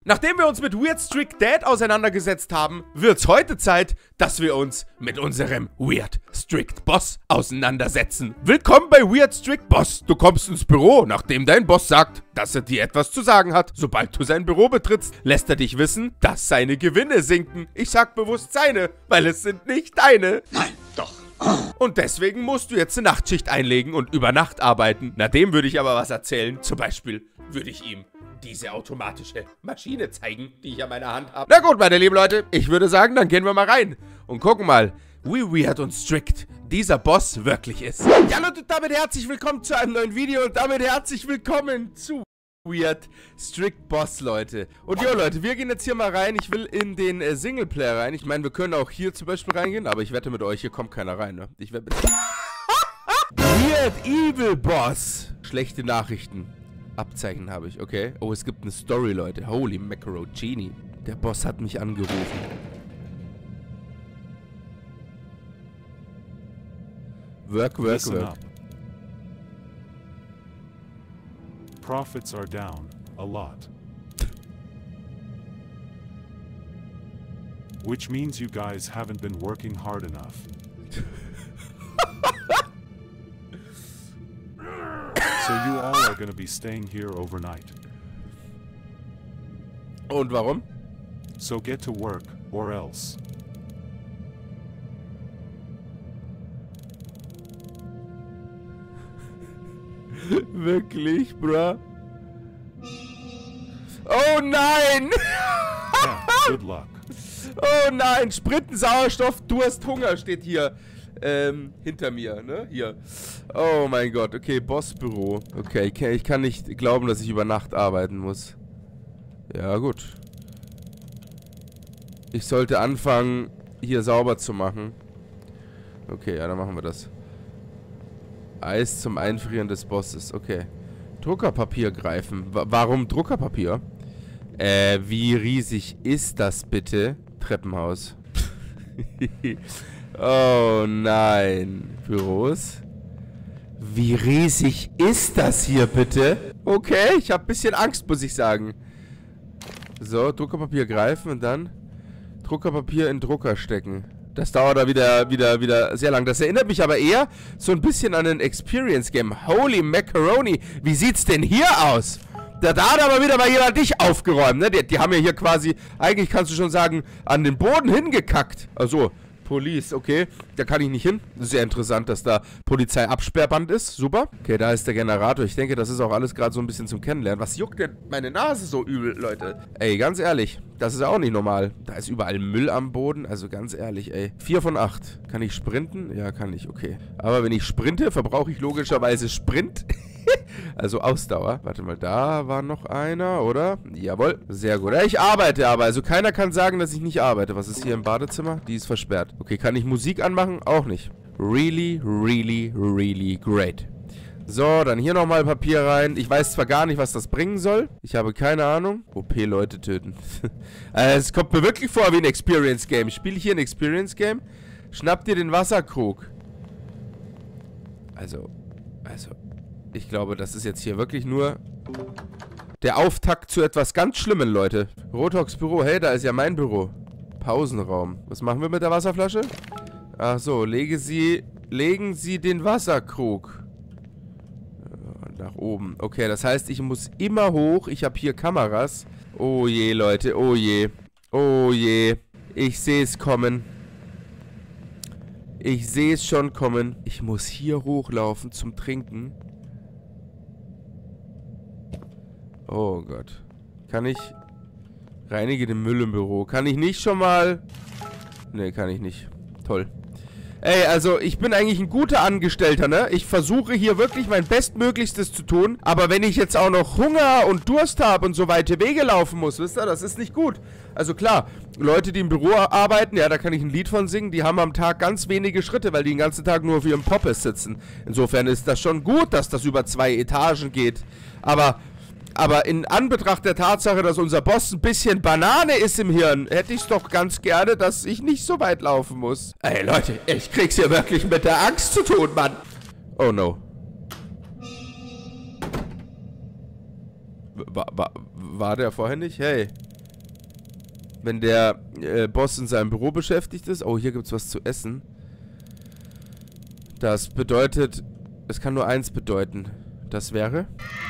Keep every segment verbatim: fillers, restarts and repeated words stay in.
Nachdem wir uns mit Weird Strict Dad auseinandergesetzt haben, wird's heute Zeit, dass wir uns mit unserem Weird Strict Boss auseinandersetzen. Willkommen bei Weird Strict Boss. Du kommst ins Büro, nachdem dein Boss sagt, dass er dir etwas zu sagen hat. Sobald du sein Büro betrittst, lässt er dich wissen, dass seine Gewinne sinken. Ich sag bewusst seine, weil es sind nicht deine. Nein, doch. Und deswegen musst du jetzt eine Nachtschicht einlegen und über Nacht arbeiten. Na, dem würde ich aber was erzählen. Zum Beispiel würde ich ihm diese automatische Maschine zeigen, die ich an meiner Hand habe. Na gut, meine lieben Leute, ich würde sagen, dann gehen wir mal rein und gucken mal, wie weird und strict dieser Boss wirklich ist. Ja Leute, damit herzlich willkommen zu einem neuen Video und damit herzlich willkommen zu Weird Strict Boss, Leute. Und jo, Leute, wir gehen jetzt hier mal rein. Ich will in den äh, Singleplayer rein. Ich meine, wir können auch hier zum Beispiel reingehen, aber ich wette mit euch, hier kommt keiner rein, ne? Ich wette mit... Weird Evil Boss. Schlechte Nachrichten. Abzeichen habe ich, okay. Oh, es gibt eine Story, Leute. Holy Macaroni. Der Boss hat mich angerufen. Work, work, Listen work. up. Profits are down a lot. Which means you guys haven't been working hard enough. So you all are gonna be staying here overnight. Und warum? So get to work, or else. Wirklich, bruh? Oh nein! Yeah, good luck. Oh nein! Sprinten, Sauerstoff, Durst, Hunger steht hier. Ähm, hinter mir, ne? Hier. Oh mein Gott, okay, Bossbüro. Okay, ich kann, ich kann nicht glauben, dass ich über Nacht arbeiten muss. Ja, gut. Ich sollte anfangen, hier sauber zu machen. Okay, ja, dann machen wir das. Eis zum Einfrieren des Bosses, okay. Druckerpapier greifen. W- warum Druckerpapier? Äh, wie riesig ist das bitte? Treppenhaus. Oh nein. Büros. Wie riesig ist das hier bitte? Okay, ich habe ein bisschen Angst, muss ich sagen. So, Druckerpapier greifen und dann Druckerpapier in Drucker stecken. Das dauert da wieder, wieder, wieder sehr lang. Das erinnert mich aber eher so ein bisschen an ein Experience-Game. Holy Macaroni, wie sieht's denn hier aus? Da, da hat aber wieder mal jemand dich aufgeräumt, ne? Die, die haben ja hier quasi, eigentlich kannst du schon sagen, an den Boden hingekackt. Also, Police, okay. Da kann ich nicht hin. Sehr interessant, dass da Polizeiabsperrband ist. Super. Okay, da ist der Generator. Ich denke, das ist auch alles gerade so ein bisschen zum Kennenlernen. Was juckt denn meine Nase so übel, Leute? Ey, ganz ehrlich, das ist ja auch nicht normal. Da ist überall Müll am Boden. Also ganz ehrlich, ey. vier von acht. Kann ich sprinten? Ja, kann ich, okay. Aber wenn ich sprinte, verbrauche ich logischerweise Sprint. Also Ausdauer. Warte mal, da war noch einer, oder? Jawohl, sehr gut. Ja, ich arbeite aber. Also keiner kann sagen, dass ich nicht arbeite. Was ist hier im Badezimmer? Die ist versperrt. Okay, kann ich Musik anmachen? Auch nicht. Really, really, really great. So, dann hier nochmal Papier rein. Ich weiß zwar gar nicht, was das bringen soll. Ich habe keine Ahnung. O P-Leute töten. Also, es kommt mir wirklich vor wie ein Experience-Game. Spiele ich hier ein Experience-Game? Schnapp dir den Wasserkrug. Also, also... Ich glaube, das ist jetzt hier wirklich nur der Auftakt zu etwas ganz Schlimmem, Leute. Rotox Büro. Hey, da ist ja mein Büro. Pausenraum. Was machen wir mit der Wasserflasche? Ach so, lege sie, legen Sie den Wasserkrug. Nach oben. Okay, das heißt, ich muss immer hoch. Ich habe hier Kameras. Oh je, Leute. Oh je. Oh je. Ich sehe es kommen. Ich sehe es schon kommen. Ich muss hier hochlaufen zum Trinken. Oh Gott. Kann ich... Reinige den Müll im Büro. Kann ich nicht schon mal... Ne, kann ich nicht. Toll. Ey, also ich bin eigentlich ein guter Angestellter, ne? Ich versuche hier wirklich mein Bestmöglichstes zu tun. Aber wenn ich jetzt auch noch Hunger und Durst habe und so weite Wege laufen muss, wisst ihr, das ist nicht gut. Also klar, Leute, die im Büro arbeiten, ja, da kann ich ein Lied von singen, die haben am Tag ganz wenige Schritte, weil die den ganzen Tag nur auf ihrem Poppes sitzen. Insofern ist das schon gut, dass das über zwei Etagen geht. Aber... Aber in Anbetracht der Tatsache, dass unser Boss ein bisschen Banane ist im Hirn, hätte ich es doch ganz gerne, dass ich nicht so weit laufen muss. Ey, Leute, ich krieg's hier wirklich mit der Angst zu tun, Mann. Oh no. War, war, war der vorher nicht? Hey. wenn der äh, Boss in seinem Büro beschäftigt ist. Oh, hier gibt's was zu essen. Das bedeutet, es kann nur eins bedeuten. Das wäre...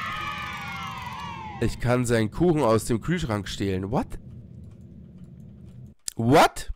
Ich kann seinen Kuchen aus dem Kühlschrank stehlen. What? What?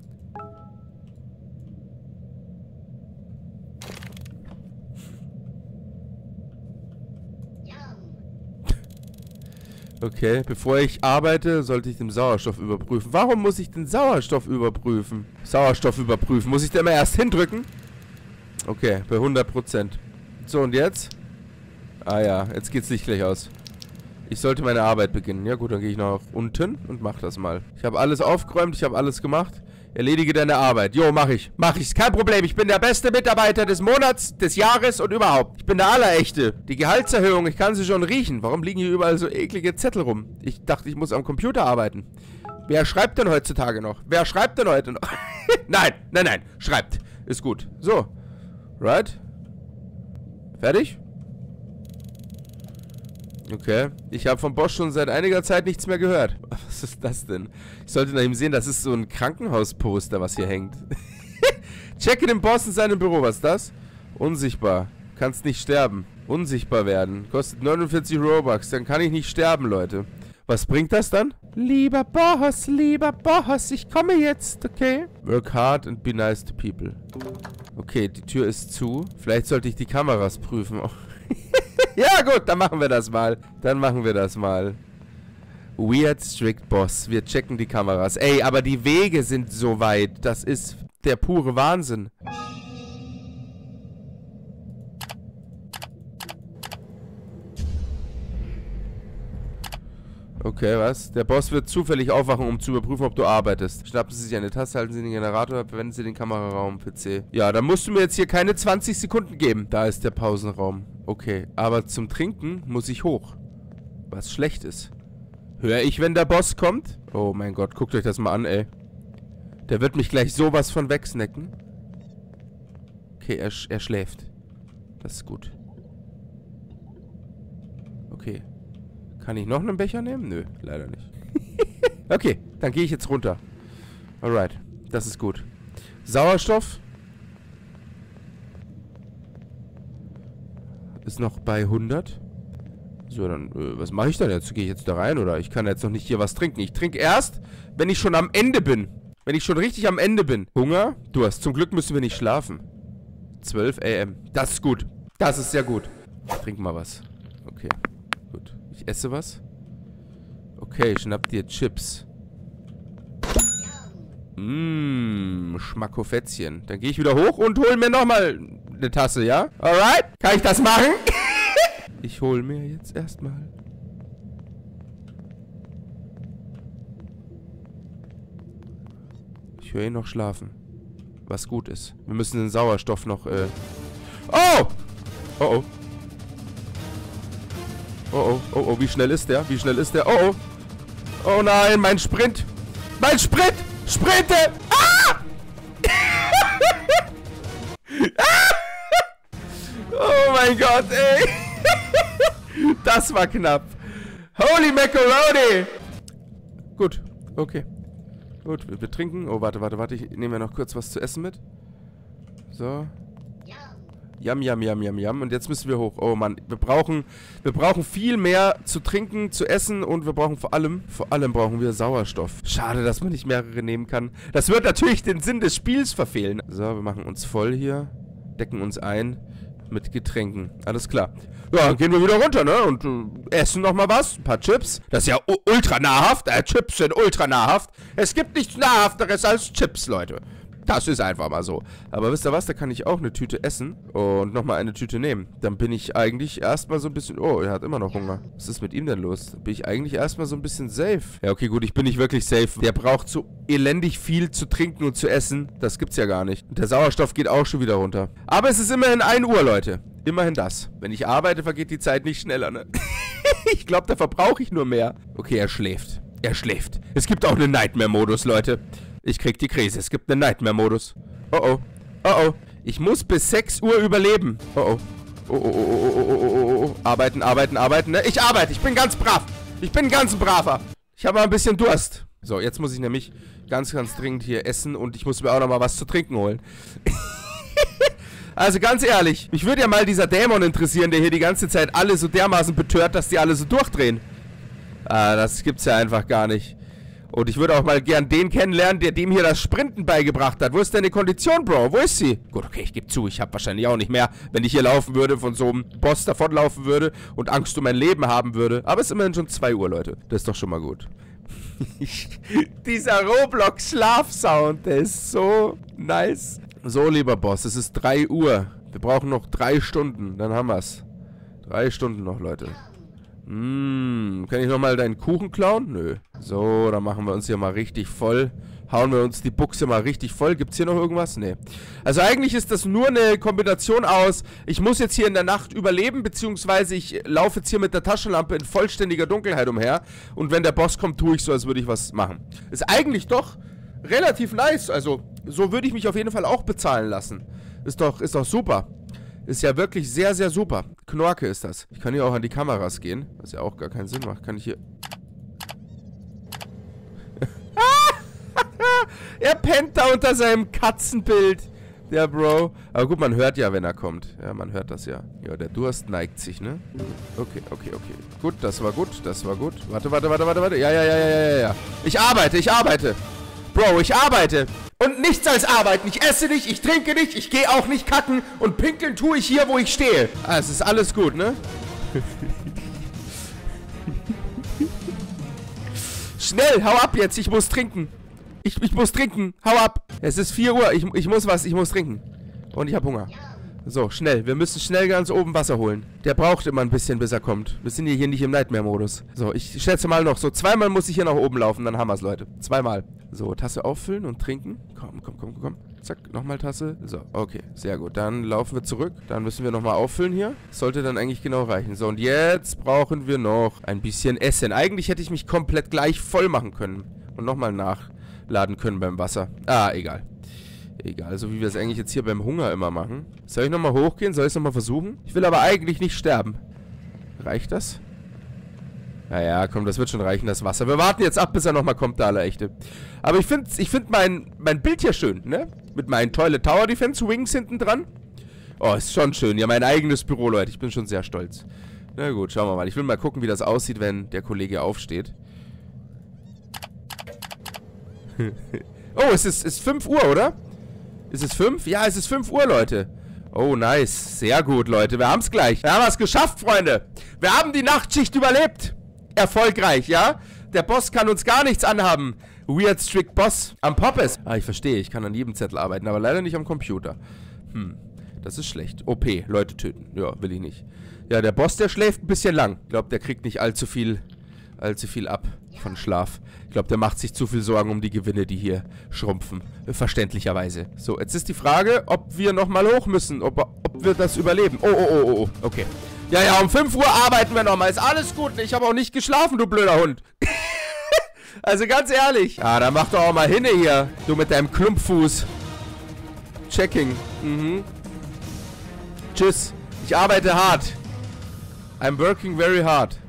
Okay, bevor ich arbeite, sollte ich den Sauerstoff überprüfen. Warum muss ich den Sauerstoff überprüfen? Sauerstoff überprüfen. Muss ich da immer erst hindrücken? Okay, bei hundert Prozent. So, und jetzt? Ah ja, jetzt geht's nicht gleich aus. Ich sollte meine Arbeit beginnen. Ja gut, dann gehe ich nach unten und mach das mal. Ich habe alles aufgeräumt, ich habe alles gemacht. Erledige deine Arbeit. Jo, mach ich. Mach ich. Kein Problem. Ich bin der beste Mitarbeiter des Monats, des Jahres und überhaupt. Ich bin der Allerechte. Die Gehaltserhöhung, ich kann sie schon riechen. Warum liegen hier überall so eklige Zettel rum? Ich dachte, ich muss am Computer arbeiten. Wer schreibt denn heutzutage noch? Wer schreibt denn heute noch? Nein, nein, nein. Schreibt. Ist gut. So. Right? Fertig? Okay. Ich habe vom Boss schon seit einiger Zeit nichts mehr gehört. Was ist das denn? Ich sollte nach ihm sehen, das ist so ein Krankenhausposter, was hier hängt. Checke den Boss in seinem Büro. Was ist das? Unsichtbar. Kannst nicht sterben. Unsichtbar werden. Kostet neunundvierzig Robux. Dann kann ich nicht sterben, Leute. Was bringt das dann? Lieber Boss, lieber Boss, ich komme jetzt, okay? Work hard and be nice to people. Okay, die Tür ist zu. Vielleicht sollte ich die Kameras prüfen. Ja gut, dann machen wir das mal. Dann machen wir das mal. Weird Strict Boss. Wir checken die Kameras. Ey, aber die Wege sind so weit. Das ist der pure Wahnsinn. Okay, was? Der Boss wird zufällig aufwachen, um zu überprüfen, ob du arbeitest. Schnappen Sie sich eine Tasse, halten Sie den Generator ab, verwenden Sie den Kameraraum, P C. Ja, dann musst du mir jetzt hier keine zwanzig Sekunden geben. Da ist der Pausenraum. Okay, aber zum Trinken muss ich hoch. Was schlecht ist. Höre ich, wenn der Boss kommt? Oh mein Gott, guckt euch das mal an, ey. Der wird mich gleich sowas von wegsnacken. Okay, er, sch er schläft. Das ist gut. Okay. Kann ich noch einen Becher nehmen? Nö, leider nicht. Okay, dann gehe ich jetzt runter. Alright, das ist gut. Sauerstoff ist noch bei hundert. So, dann, äh, was mache ich dann jetzt? Gehe ich jetzt da rein oder? Ich kann jetzt noch nicht hier was trinken. Ich trinke erst, wenn ich schon am Ende bin. Wenn ich schon richtig am Ende bin. Hunger, Durst. Zum Glück müssen wir nicht schlafen. zwölf A M Das ist gut. Das ist sehr gut. Ich trinke mal was. Okay, gut. Ich esse was. Okay, schnapp dir Chips. Mmm, Schmackofätzchen. Dann gehe ich wieder hoch und hol mir nochmal eine Tasse, ja? Alright? Kann ich das machen? Ich hol mir jetzt erstmal. Ich höre ihn noch schlafen. Was gut ist. Wir müssen den Sauerstoff noch, äh... Oh! Oh, oh. Oh, oh, oh, oh, wie schnell ist der? Wie schnell ist der? Oh, oh. Oh nein, mein Sprint. Mein Sprint! Sprinte! Ah! Oh mein Gott, ey. Das war knapp. Holy Macaroni! Gut, okay. Gut, wir, wir trinken. Oh, warte, warte, warte. Ich nehme ja noch kurz was zu essen mit. So. Yam, yam, yam, yam, yam. Und jetzt müssen wir hoch. Oh Mann, wir brauchen, wir brauchen viel mehr zu trinken, zu essen und wir brauchen vor allem, vor allem brauchen wir Sauerstoff. Schade, dass man nicht mehrere nehmen kann. Das wird natürlich den Sinn des Spiels verfehlen. So, wir machen uns voll hier, decken uns ein mit Getränken. Alles klar. Ja, dann gehen wir wieder runter, ne? Und äh, essen nochmal was. Ein paar Chips. Das ist ja ultra nahrhaft. Äh, Chips sind ultra nahrhaft. Es gibt nichts Nahrhafteres als Chips, Leute. Das ist einfach mal so. Aber wisst ihr was? Da kann ich auch eine Tüte essen und nochmal eine Tüte nehmen. Dann bin ich eigentlich erstmal so ein bisschen... Oh, er hat immer noch Hunger. Was ist mit ihm denn los? Dann bin ich eigentlich erstmal so ein bisschen safe. Ja, okay, gut. Ich bin nicht wirklich safe. Der braucht so elendig viel zu trinken und zu essen. Das gibt's ja gar nicht. Und der Sauerstoff geht auch schon wieder runter. Aber es ist immerhin ein Uhr, Leute. Immerhin das. Wenn ich arbeite, vergeht die Zeit nicht schneller, ne? Ich glaube, da verbrauche ich nur mehr. Okay, er schläft. Er schläft. Es gibt auch einen Nightmare-Modus, Leute. Ich krieg die Krise. Es gibt einen Nightmare-Modus. Oh oh. Oh oh. Ich muss bis sechs Uhr überleben. Oh oh. Oh oh oh oh oh oh oh oh. Arbeiten, arbeiten, arbeiten. Ne? Ich arbeite. Ich bin ganz brav. Ich bin ganz braver. Ich habe mal ein bisschen Durst. So, jetzt muss ich nämlich ganz, ganz dringend hier essen und ich muss mir auch nochmal was zu trinken holen. Also ganz ehrlich, mich würde ja mal dieser Dämon interessieren, der hier die ganze Zeit alle so dermaßen betört, dass die alle so durchdrehen. Ah, das gibt's ja einfach gar nicht. Und ich würde auch mal gern den kennenlernen, der dem hier das Sprinten beigebracht hat. Wo ist deine Kondition, Bro? Wo ist sie? Gut, okay, ich gebe zu, ich habe wahrscheinlich auch nicht mehr, wenn ich hier laufen würde, von so einem Boss davonlaufen würde und Angst um mein Leben haben würde. Aber es ist immerhin schon zwei Uhr, Leute. Das ist doch schon mal gut. Dieser Roblox-Schlafsound, der ist so nice. So, lieber Boss, es ist drei Uhr. Wir brauchen noch drei Stunden, dann haben wir's. Drei Stunden noch, Leute. Mmh, kann ich nochmal deinen Kuchen klauen? Nö. So, dann machen wir uns hier mal richtig voll. Hauen wir uns die Buchse mal richtig voll. Gibt's hier noch irgendwas? Nee. Also eigentlich ist das nur eine Kombination aus, ich muss jetzt hier in der Nacht überleben, beziehungsweise ich laufe jetzt hier mit der Taschenlampe in vollständiger Dunkelheit umher. Und wenn der Boss kommt, tue ich so, als würde ich was machen. Ist eigentlich doch relativ nice. Also, so würde ich mich auf jeden Fall auch bezahlen lassen. Ist doch, ist doch super. Ist ja wirklich sehr, sehr super. Knorke ist das. Ich kann hier auch an die Kameras gehen, was ja auch gar keinen Sinn macht. Kann ich hier... Er pennt da unter seinem Katzenbild. Der Bro. Aber gut, man hört ja, wenn er kommt. Ja, man hört das ja. Ja, der Durst neigt sich, ne? Okay, okay, okay. Gut, das war gut, das war gut. Warte, warte, warte, warte, warte. Ja, ja, ja, ja, ja, ja. Ich arbeite, ich arbeite. Bro, ich arbeite. Und nichts als arbeiten. Ich esse nicht, ich trinke nicht, ich gehe auch nicht kacken. Und pinkeln tue ich hier, wo ich stehe. Ah, es ist alles gut, ne? Schnell, hau ab jetzt, ich muss trinken. Ich, ich muss trinken, hau ab. Es ist vier Uhr, ich, ich muss was, ich muss trinken. Und ich habe Hunger. So, schnell, wir müssen schnell ganz oben Wasser holen. Der braucht immer ein bisschen, bis er kommt. Wir sind hier nicht im Nightmare-Modus. So, ich schätze mal noch so, zweimal muss ich hier nach oben laufen, dann haben wir es, Leute. Zweimal. So, Tasse auffüllen und trinken. Komm, komm, komm, komm. Zack, nochmal Tasse. So, okay, sehr gut. Dann laufen wir zurück. Dann müssen wir nochmal auffüllen hier. Sollte dann eigentlich genau reichen. So, und jetzt brauchen wir noch ein bisschen Essen. Eigentlich hätte ich mich komplett gleich voll machen können. Und nochmal nachladen können beim Wasser. Ah, egal. Egal, so wie wir es eigentlich jetzt hier beim Hunger immer machen. Soll ich nochmal hochgehen? Soll ich es nochmal versuchen? Ich will aber eigentlich nicht sterben. Reicht das? Naja, komm, das wird schon reichen, das Wasser. Wir warten jetzt ab, bis er nochmal kommt, der Allerechte. Aber ich finde ich find mein, mein Bild hier schön, ne? Mit meinen Toilet Tower Defense Wings hinten dran. Oh, ist schon schön. Ja, mein eigenes Büro, Leute. Ich bin schon sehr stolz. Na gut, schauen wir mal. Ich will mal gucken, wie das aussieht, wenn der Kollege aufsteht. Oh, es ist, ist fünf Uhr, oder? Ist es fünf? Ja, es ist fünf Uhr, Leute. Oh, nice. Sehr gut, Leute. Wir haben es gleich. Wir haben es geschafft, Freunde. Wir haben die Nachtschicht überlebt. Erfolgreich, ja? Der Boss kann uns gar nichts anhaben. Weird Strict Boss. Am Poppes. Ah, ich verstehe. Ich kann an jedem Zettel arbeiten, aber leider nicht am Computer. Hm, das ist schlecht. O P. Leute töten. Ja, will ich nicht. Ja, der Boss, der schläft ein bisschen lang. Ich glaube, der kriegt nicht allzu viel, allzu viel ab von Schlaf. Ich glaube, der macht sich zu viel Sorgen um die Gewinne, die hier schrumpfen. Verständlicherweise. So, jetzt ist die Frage, ob wir nochmal hoch müssen. Ob, ob wir das überleben. Oh, oh, oh, oh. Okay. Ja, ja, um fünf Uhr arbeiten wir nochmal. Ist alles gut. Ich habe auch nicht geschlafen, du blöder Hund. Also ganz ehrlich. Ja, dann mach doch auch mal hinne hier. Du mit deinem Klumpfuß. Checking. Mhm. Tschüss. Ich arbeite hart. I'm working very hard.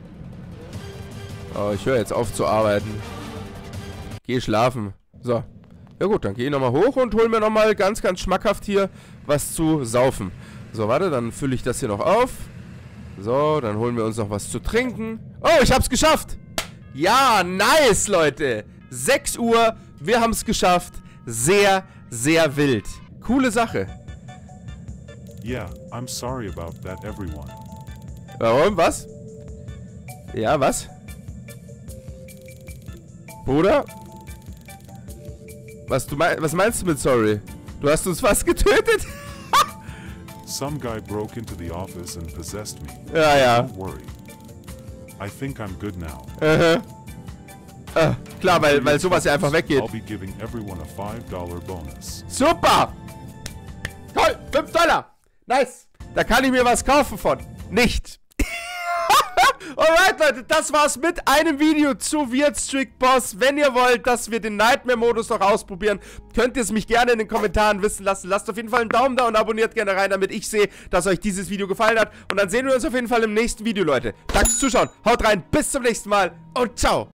Oh, ich höre jetzt auf zu arbeiten. Geh schlafen. So. Ja gut, dann gehe ich nochmal hoch und hol mir nochmal ganz, ganz schmackhaft hier was zu saufen. So, warte, dann fülle ich das hier noch auf. So, dann holen wir uns noch was zu trinken. Oh, ich hab's geschafft! Ja, nice, Leute! sechs Uhr, wir haben's geschafft. Sehr, sehr wild. Coole Sache. Yeah, I'm sorry about that, everyone. Warum? Was? Ja, was? Bruder? Was, du mein, was meinst du mit sorry? Du hast uns fast getötet? Some guy broke into the office and possessed me. Ja, ja. Don't worry. I think I'm good now. Uh-huh. Ah, klar, weil, weil sowas ja einfach weggeht. I'll be giving everyone a five dollar bonus. Super! Toll! fünf Dollar! Nice! Da kann ich mir was kaufen von. Nicht. Alright, Leute, das war's mit einem Video zu Weird Strict Boss. Wenn ihr wollt, dass wir den Nightmare-Modus noch ausprobieren, könnt ihr es mich gerne in den Kommentaren wissen lassen. Lasst auf jeden Fall einen Daumen da und abonniert gerne rein, damit ich sehe, dass euch dieses Video gefallen hat. Und dann sehen wir uns auf jeden Fall im nächsten Video, Leute. Danke fürs Zuschauen, haut rein, bis zum nächsten Mal und ciao!